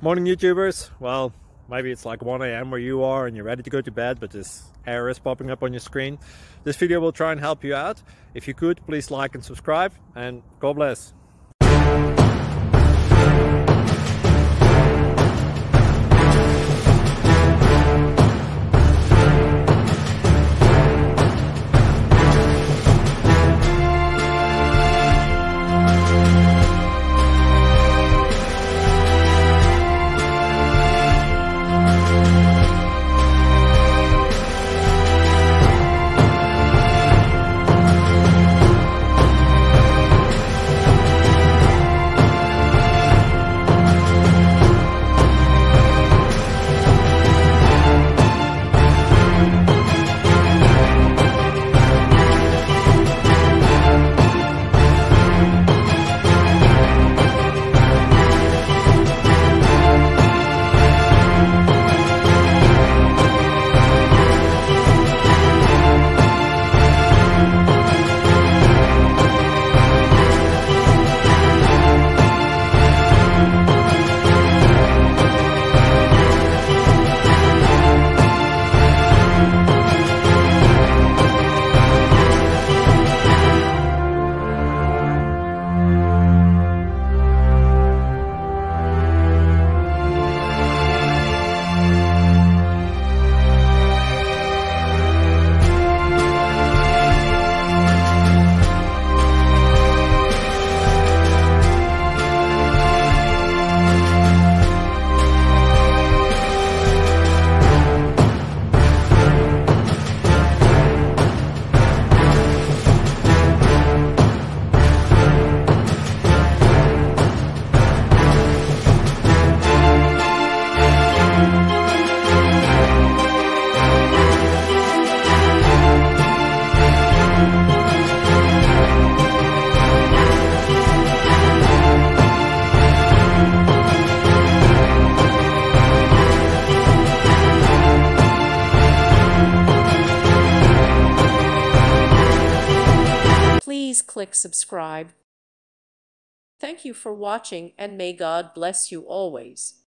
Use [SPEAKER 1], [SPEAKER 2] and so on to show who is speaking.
[SPEAKER 1] Morning YouTubers. Well, maybe it's like 1 a.m. where you are and you're ready to go to bed, but this error is popping up on your screen. This video will try and help you out. If you could, please like and subscribe, and God bless.
[SPEAKER 2] Please click subscribe. Thank you for watching, and may God bless you always.